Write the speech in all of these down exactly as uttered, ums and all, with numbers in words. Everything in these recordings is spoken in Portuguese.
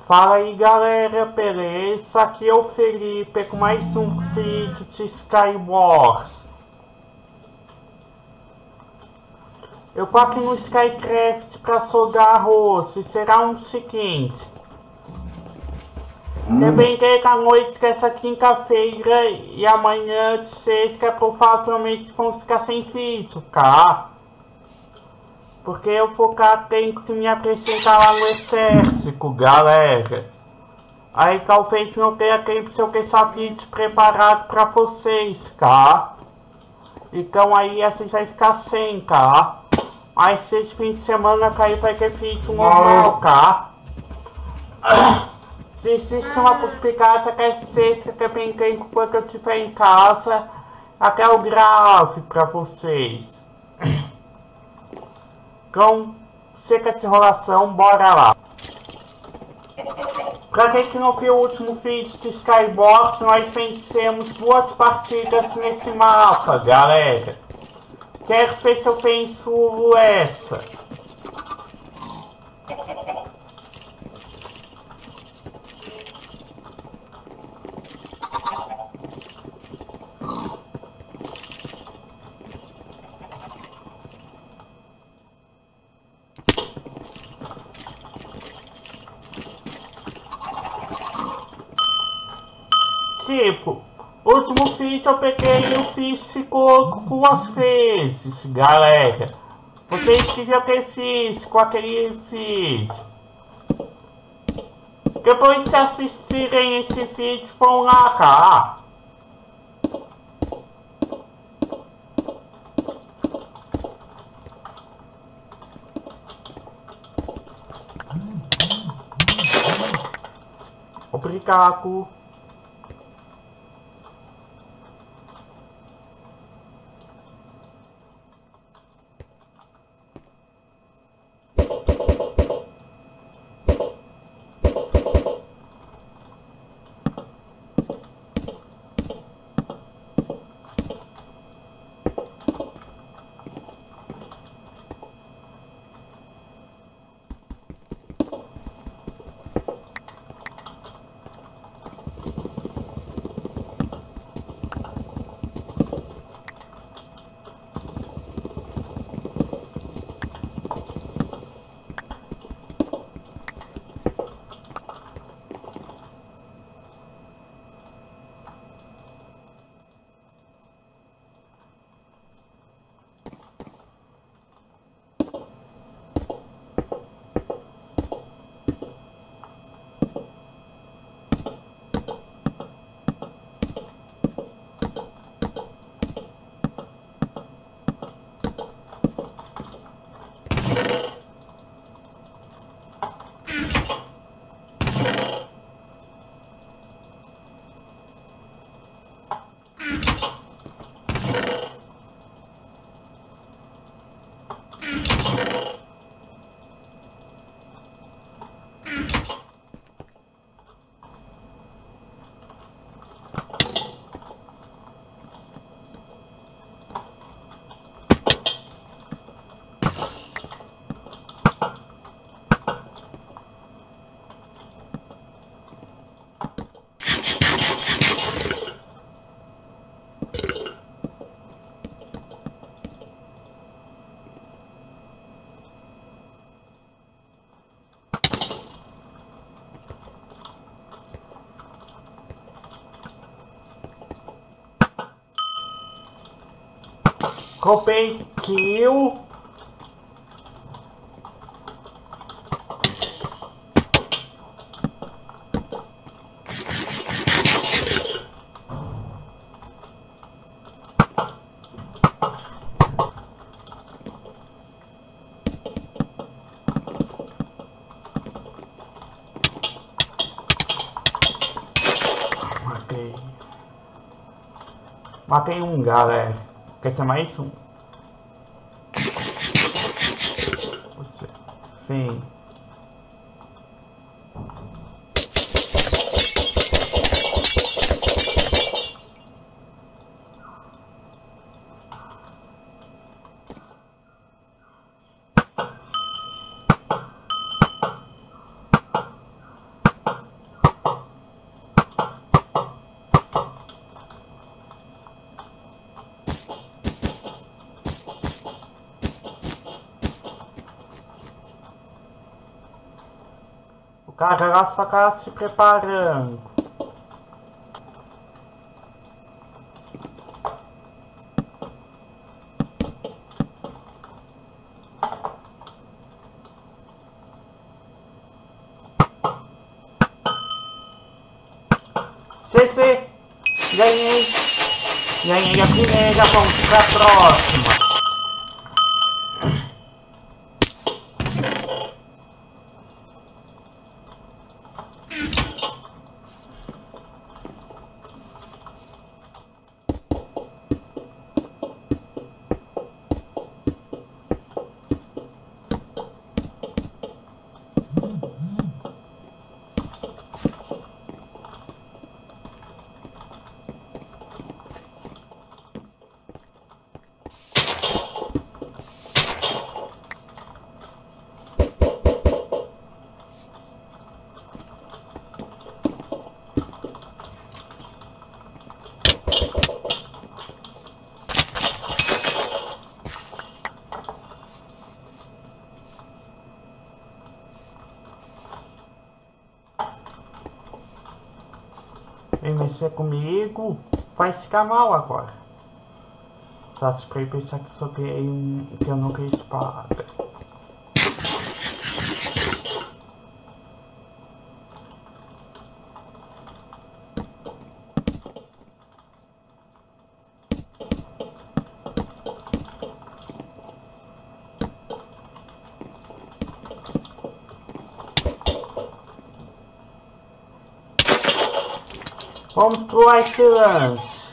Fala aí galera, beleza? Aqui é o Felipe com mais um vídeo de Skywars. Eu tô aqui no Skycraft para soldar arroz e será o um seguinte. Hum. Eu brinquei com a noite que essa quinta-feira e amanhã de sexta provavelmente vão ficar sem vídeo, tá? Porque eu focar tenho que me apresentar lá no exército, galera. Aí talvez não tenha tempo se eu deixar vídeo preparado pra vocês, tá? Então aí essa vai ficar sem, tá? Mas esse fim de semana aí vai ter vídeo normal, tá? Se existe uma possibilidade até sexta também tem quando eu estiver em casa, até o grave pra vocês. Então, seca essa enrolação, bora lá. Pra quem que não viu o último vídeo de Skywars, nós vencemos duas partidas nesse mapa, galera. Quero ver se eu venço essa. Tipo, o último vídeo eu peguei e o físico duas vezes, galera. Vocês deviam ter físico aquele vídeo. Depois de assistirem esse vídeo, vão lá, tá? Obrigado. Copei kill. Matei. Matei um, galera. Quer ser mais um? Você. Vem. Cara, ela só tá se preparando. C C! Ganhei! Ganhei a primeira, vamos pra próxima! Vem mexer comigo, vai ficar mal agora. Só se pra pensar que só tem um, que eu não tenho espada. Vamos pro Ice Lance.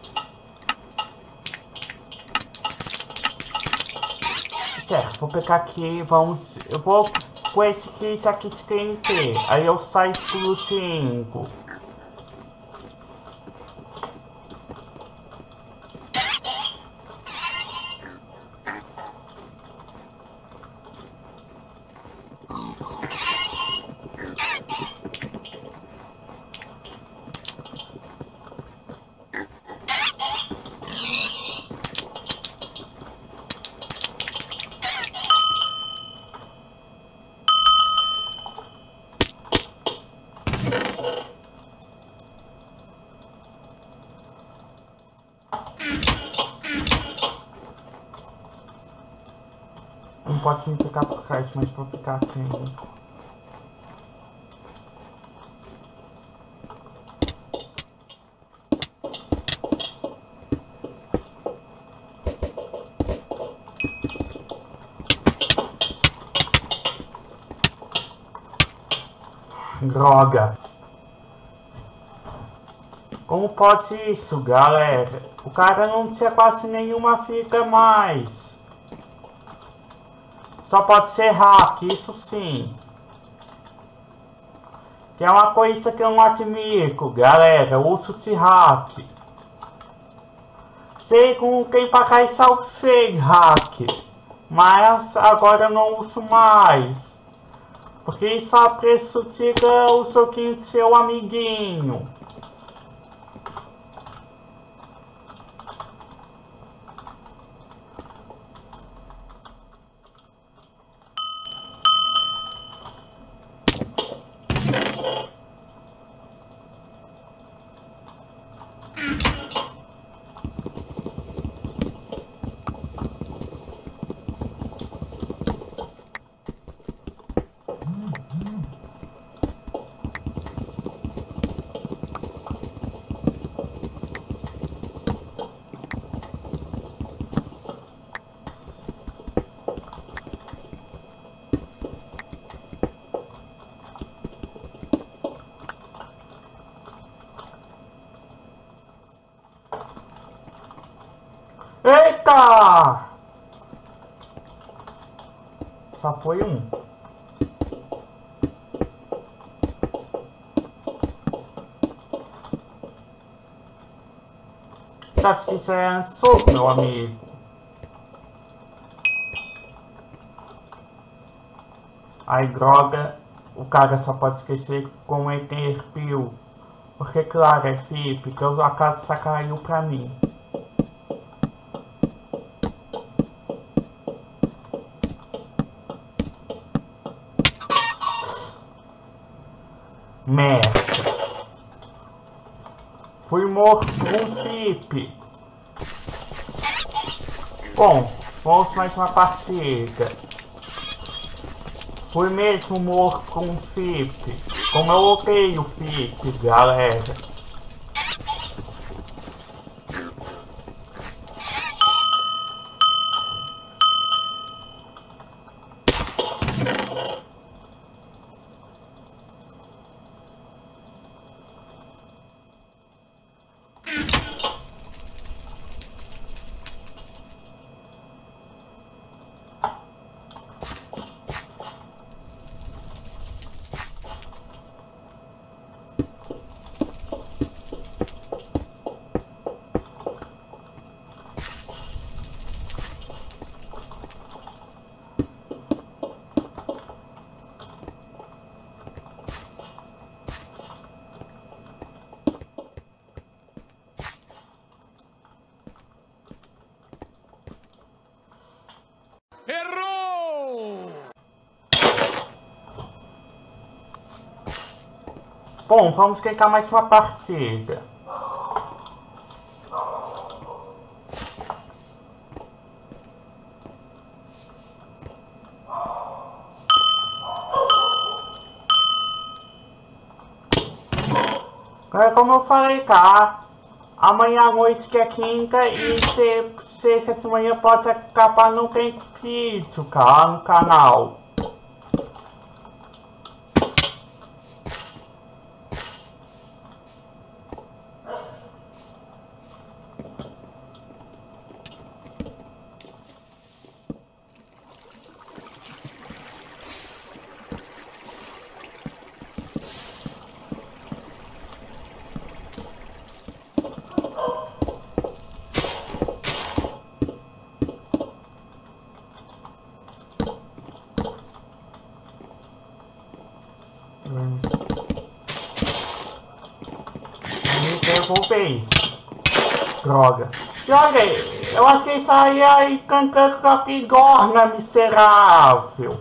Certo, vou pegar aqui, vamos... Eu vou com esse kit aqui de T N T. Aí eu saio pro cinco. Não pode me ficar por trás, mas vou ficar aqui. Droga. Como pode isso, galera? O cara não tinha quase nenhuma fita mais. Só pode ser hack, isso sim. Que é uma coisa que eu não admiro, galera. O uso de hack. Sei com quem pra cair salto sei hack. Mas agora eu não uso mais. Porque isso prejudica o soquinho de seu amiguinho. Eita! Só foi um. Tá que isso é soco, meu amigo. Aí, droga, o cara só pode esquecer com Ether Pill. Porque, claro, é F I P, que a casa só caiu pra mim. Merda. Fui morto por um Fip. Bom, vamos mais uma partida. Fui mesmo morto com um Fip. Como eu odeio Fip, galera. Errou! Bom, vamos tentar mais uma partida. É como eu falei, tá? Amanhã à noite que é quinta e sexta de manhã pode acabar não tem vídeo, tá? No canal. Me devolver isso. Droga. Droga, eu acho que isso aí é cantando com a bigorna miserável.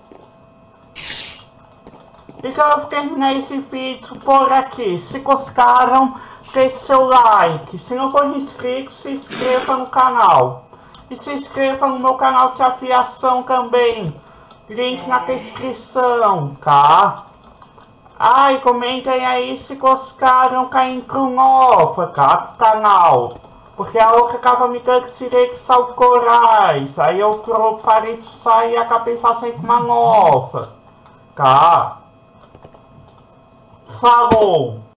Então eu vou terminar esse vídeo por aqui. Se gostaram, deixe seu like. Se não for inscrito, se inscreva no canal. E se inscreva no meu canal de afiação também. Link na descrição, tá? Ah, e comentem aí se gostaram caindo nova, tá? Do canal. Porque a outra acaba me dando direitos autorais. Aí eu parei de sair e acabei fazendo uma nova. Tá? Falou!